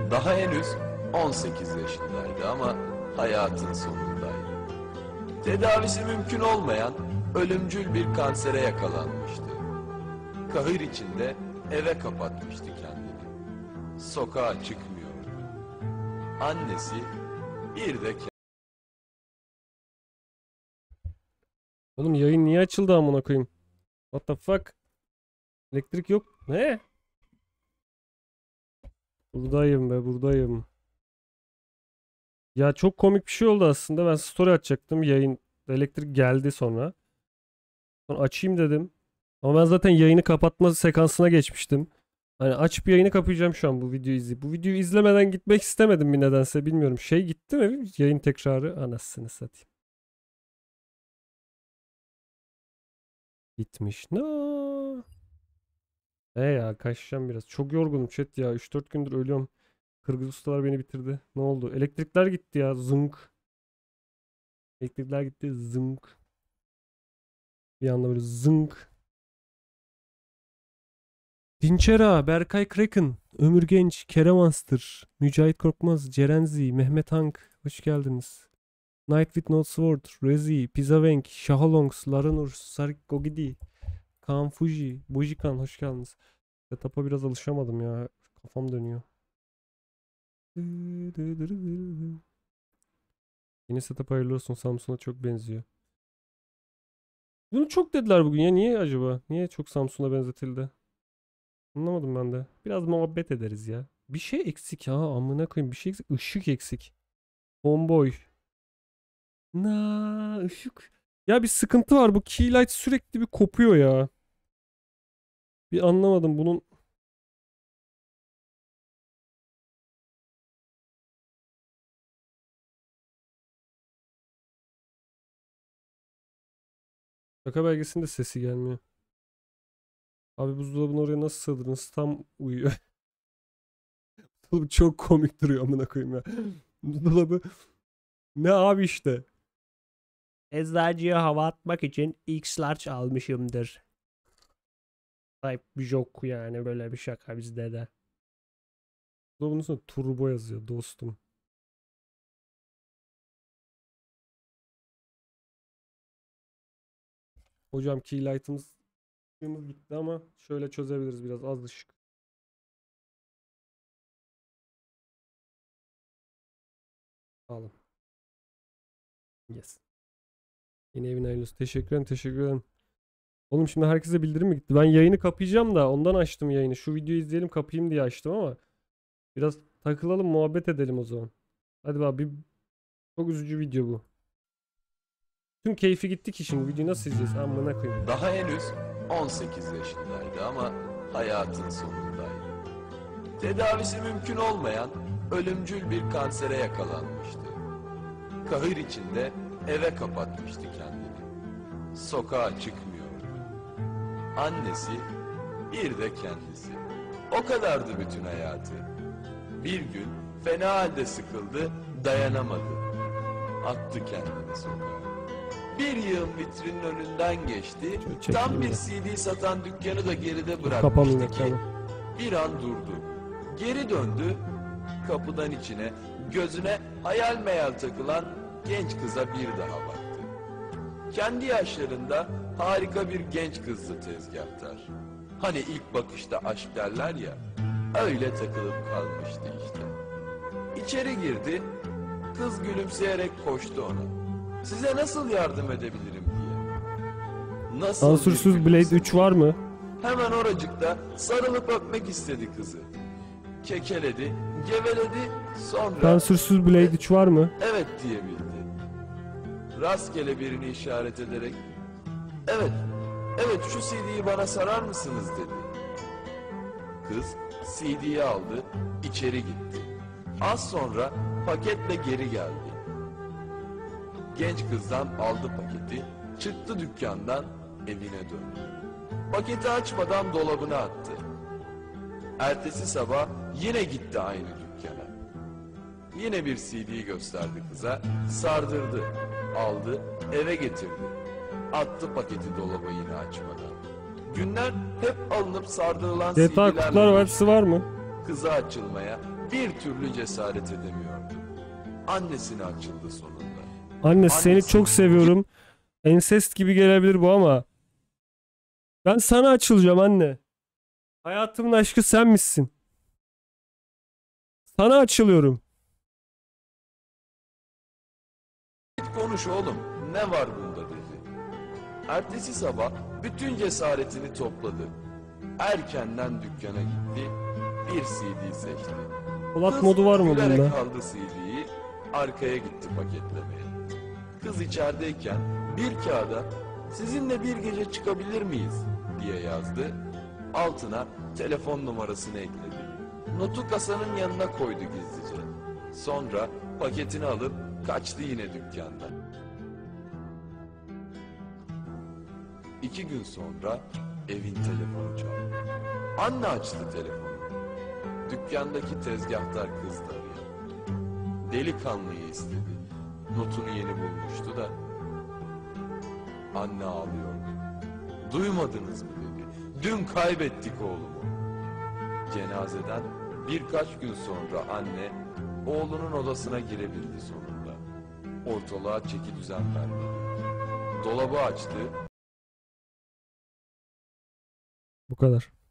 Daha henüz 18 yaşındaydı ama hayatın sonundaydı. Tedavisi mümkün olmayan ölümcül bir kansere yakalanmıştı. Kahır içinde eve kapatmıştı kendini. Sokağa çıkmıyordu. Annesi bir de Oğlum yayın niye açıldı amına koyayım? What the fuck? Elektrik yok. Ne? Buradayım be, buradayım. Ya çok komik bir şey oldu aslında. Ben story açacaktım. Yayın elektrik geldi sonra. Sonra açayım dedim. Ama ben zaten yayını kapatma sekansına geçmiştim. Hani açıp yayını kapayacağım şu an bu videoyu izleyip. Bu videoyu izlemeden gitmek istemedim bir nedense, bilmiyorum. Şey gitti mi? Yayın tekrarı. Anasını satayım. Gitmiş. No. Ya kaçacağım biraz. Çok yorgunum chat ya. 3-4 gündür ölüyorum. Kırgız ustalar beni bitirdi. Ne oldu? Elektrikler gitti ya. Zınk. Elektrikler gitti. Zınk. Bir anda böyle zınk. Dinçera, Berkay Kraken, Ömür Genç, Kerem Master, Mücahit Korkmaz, Cerenzi, Mehmet Hank. Hoş geldiniz. Night with No Sword, Rezi, Pizavenk, Shahalongs, Laranur, Sarik Gogidi, Kaan Fuji, Bojikan. Hoş geldiniz. Setup'a biraz alışamadım ya. Kafam dönüyor. Yeni setup hayırlı olsun. Samsun'a çok benziyor. Bunu çok dediler bugün ya. Niye acaba? Niye çok Samsun'a benzetildi? Anlamadım ben de. Biraz muhabbet ederiz ya. Bir şey eksik ha. Amına koyayım. Bir şey eksik. Işık eksik. Homeboy. Na ışık. Ya bir sıkıntı var. Bu keylight sürekli bir kopuyor ya. Bir anlamadım bunun. Şaka belgesinde sesi gelmiyor. Abi buzdolabını oraya nasıl sığdırdınız? Tam uyuyor. Buzdolabı çok komik duruyor amına koyayım ya. Buzdolabı ne abi işte. Eczacıya hava atmak için X-Large almışımdır. Type bir joke yani, böyle bir şaka bizde de. Buzdolabının üstünde turbo yazıyor dostum. Hocam keylight'ımız gitti ama şöyle çözebiliriz, biraz az ışık. Alın. Yes. Yine evin hayırlısı. Teşekkür ederim, teşekkür ederim. Oğlum şimdi herkese bildirim mi gitti? Ben yayını kapayacağım da ondan açtım yayını. Şu videoyu izleyelim kapayım diye açtım ama biraz takılalım, muhabbet edelim o zaman. Hadi bak, bir çok üzücü video bu. Tüm keyfi gitti ki şimdi videoyu nasıl izleyeceğiz? Amına koyayım. daha henüz 18 yaşındaydı ama hayatın sonundaydı. Tedavisi mümkün olmayan ölümcül bir kansere yakalanmıştı. Kahır içinde eve kapatmıştı kendini. Sokağa çıkmıyordu. Annesi bir de kendisi. O kadardı bütün hayatı. Bir gün fena halde sıkıldı, dayanamadı. Attı kendini sokağa. Bir yığın vitrinin önünden geçti. Tam bir CD satan dükkanı da geride bırakmıştı ki bir an durdu. Geri döndü. Kapıdan içine, gözüne hayal meyal takılan genç kıza bir daha baktı. Kendi yaşlarında harika bir genç kızdı tezgahtar. Hani ilk bakışta aşk derler ya, öyle takılıp kalmıştı işte. İçeri girdi, kız gülümseyerek koştu ona. Size nasıl yardım edebilirim diye. Nasıl Sansürsüz Blade 3 var mı? Hemen oracıkta sarılıp öpmek istedi kızı. Kekeledi, geveledi, sonra... Sansürsüz Blade 3 var mı? Evet diyebildi. Rastgele birini işaret ederek, evet, evet şu CD'yi bana sarar mısınız dedi. Kız CD'yi aldı, içeri gitti. Az sonra paketle geri geldi. Genç kızdan aldı paketi, çıktı dükkandan, evine döndü. Paketi açmadan dolabına attı. Ertesi sabah yine gitti aynı dükkana. Yine bir CD gösterdi kıza, sardırdı, aldı, eve getirdi. Attı paketi dolaba yine açmadan. Günler hep alınıp sardırılan GTA Kurtlar Vadisi var mı? kıza açılmaya, bir türlü cesaret edemiyordu. Annesine açıldı sonunda. Anne seni Annesi- çok seviyorum. Ensest gibi gelebilir bu ama ben sana açılacağım anne. Hayatımın aşkı sen misin? Sana açılıyorum. Konuş oğlum, ne var bunda dedi. Ertesi sabah bütün cesaretini topladı. Erkenden dükkana gitti, bir CD seçti. Polat Kız modu var mı gülerek bunda? aldı CD'yi, arkaya gitti paketlemeye. Kız içerideyken bir kağıda sizinle bir gece çıkabilir miyiz diye yazdı. Altına telefon numarasını ekledi. Notu kasanın yanına koydu gizlice. Sonra paketini alıp kaçtı yine dükkandan. 2 gün sonra evin telefonu çaldı. Anne açtı telefonu. Dükkandaki tezgahtar kız da arıyor. Delikanlıyı istedi. Notunu yeni bulmuştu da. Anne ağlıyordu. Duymadınız mı dedi. Dün kaybettik oğlumu. Cenazeden birkaç gün sonra anne oğlunun odasına girebildi sonunda. Ortalığa çeki düzen vermedi. Dolabı açtı. Bu kadar.